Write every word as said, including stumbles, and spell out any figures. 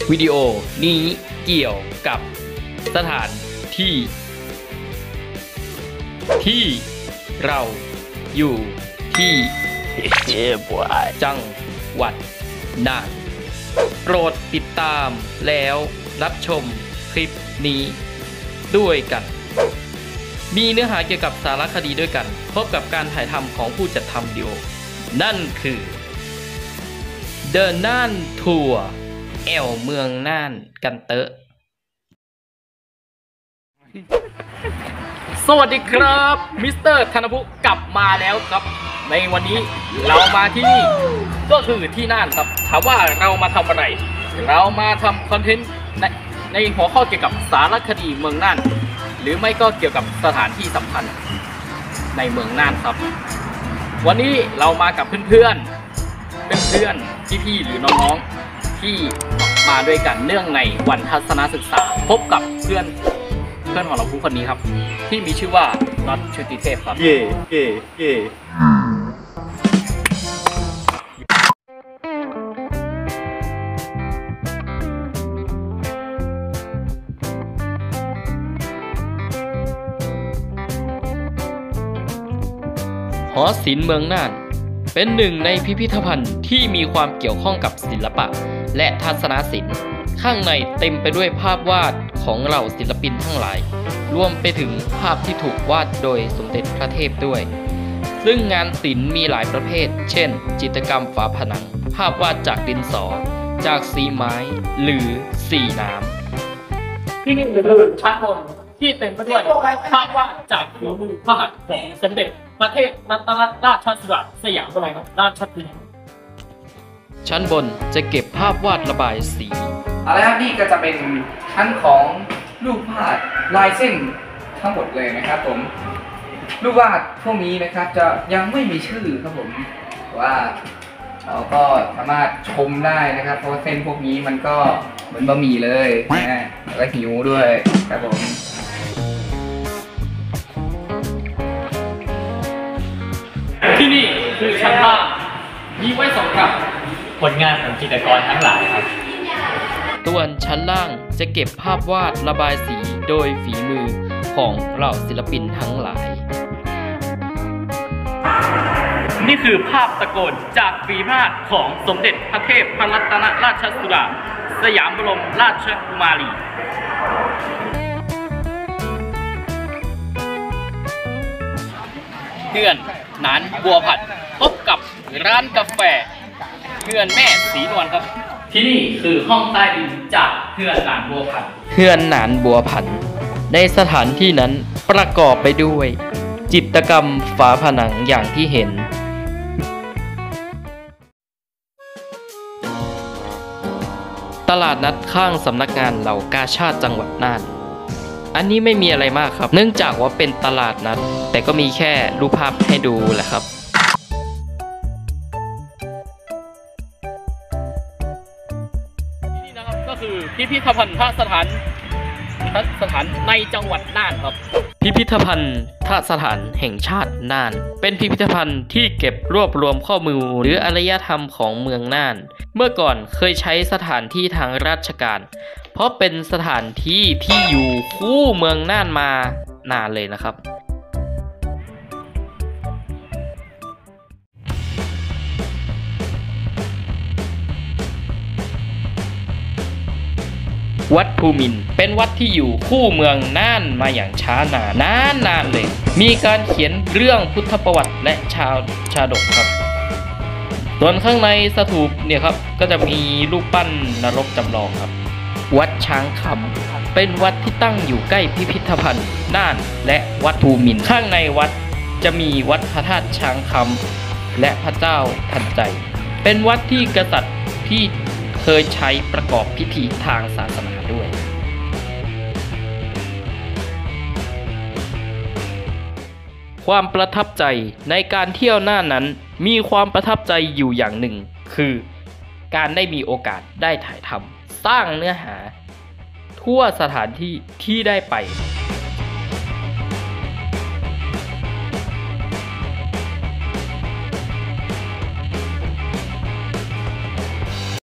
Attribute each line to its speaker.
Speaker 1: วิดีโอนี้เกี่ยวกับสถานที่ ที่เราอยู่ที่จังหวัดน่านโปรดติดตามแล้วรับชมคลิปนี้ด้วยกัน มีเนื้อหาเกี่ยวกับสารคดีด้วยกันพบกับการถ่ายทำของผู้จัดทำวิดีโอนั่นคือ The น่านทัวร์แอวเมืองน่านกันเตอะสวัสดีครับมิสเตอร์ธนภูกลับมาแล้วครับในวันนี้เรามาที่นี่ก็คือที่น่านครับถามว่าเรามาทำอะไรเรามาทำคอนเทนต์ในในหัวข้อเกี่ยวกับสารคดีเมืองน่านหรือไม่ก็เกี่ยวกับสถานที่สำคัญในเมืองน่านครับวันนี้เรามากับเพื่อนๆเพื่อนๆพี่ๆหรือน้องๆที่มาด้วยกันเนื่องในวันทัศนศึกษาพบกับเพื่อนเพื่อนของเราผู้คนนี้ครับที่มีชื่อว่าน็อตชุติเทพครับเย่เย่เย่หอศิลป์เมืองน่านเป็นหนึ่งในพิพิธภัณฑ์ที่มีความเกี่ยวข้องกับศิลปะและทัศนศิลป์ข้างในเต็มไปด้วยภาพวาดของเหล่าศิลปินทั้งหลายรวมไปถึงภาพที่ถูกวาดโดยสมเด็จพระเทพด้วยซึ่งงานศิลป์มีหลายประเภทเช่นจิตรกรรมฝาผนังภาพวาดจากดินสอจากสีไม้หรือสีน้ำที่นี่คือชั้นบนที่เต็มไปด้วยภาพวาดจากฝีมือพระหัตถ์ของสมเด็จพระเทพรัตนราชสุดาสยามบรมราชกุมารีชั้นบนจะเก็บภาพวาดระบายสี
Speaker 2: เอาละครับนี่ก็จะเป็นชั้นของรูปวาดลายเส้นทั้งหมดเลยนะครับผมรูปวาดพวกนี้นะครับจะยังไม่มีชื่อครับผมว่าเราก็สามารถชมได้นะครับเพราะเส้นพวกนี้มันก็เหมือนบะหมี่เลยนะแล้วก็หิวด้วยครับผม
Speaker 1: ที่นี่คือชั้นล่างมีไว้สำหรับ
Speaker 3: ผลงานของจิตรกรทั้งหลายครับ
Speaker 1: ส่วนชั้นล่างจะเก็บภาพวาดระบายสีโดยฝีมือของเหล่าศิลปินทั้งหลายนี่คือภาพตะโกนจากฝีพระหัตถ์ของสมเด็จพระเทพรัตนราชสุดาสยามบรมราชกุมารีเพื่อนหนานบัวผัดพบกับร้านกาแฟเพื่อนแม่สีนวลครับที่นี่คือห้องใต้ดินจากเพื่อนหนานบัวผัดเพื่อนหนานบัวผัดในสถานที่นั้นประกอบไปด้วยจิตรกรรมฝาผนังอย่างที่เห็นตลาดนัดข้างสำนักงานเหล่ากาชาดจังหวัดน่านอันนี้ไม่มีอะไรมากครับเนื่องจากว่าเป็นตลาดนัดแต่ก็มีแค่รูปภาพให้ดูแหละครับนี่นะครับก็คือพิพิธภัณฑ์สถานสถานในจังหวัดน่านครับพิพิธภัณฑ์สถานแห่งชาติน่านเป็นพิพิธภัณฑ์ที่เก็บรวบรวมข้อมูลหรืออารยธรรมของเมืองน่านเมื่อก่อนเคยใช้สถานที่ทางราชการเพราะเป็นสถานที่ที่อยู่คู่เมืองน่านมานานเลยนะครับวัดภูมินทร์เป็นวัดที่อยู่คู่เมืองน่านมาอย่างช้านานนานนานเลยมีการเขียนเรื่องพุทธประวัติและชาวชาดกครับส่วนข้างในสถูปเนี่ยครับก็จะมีรูปปั้นนรกจำลองครับวัดช้างคำเป็นวัดที่ตั้งอยู่ใกล้พิพิธภัณฑ์น่านและวัดภูมินทร์ข้างในวัดจะมีวัดพระธาตุช้างคำและพระเจ้าทันใจเป็นวัดที่กษัตริย์ที่เคยใช้ประกอบพิธีทางศาสนาด้วยความประทับใจในการเที่ยวน่านนั้นมีความประทับใจอยู่อย่างหนึ่งคือการได้มีโอกาสได้ถ่ายทำสร้างเนื้อหาทั่วสถานที่ที่ได้ไป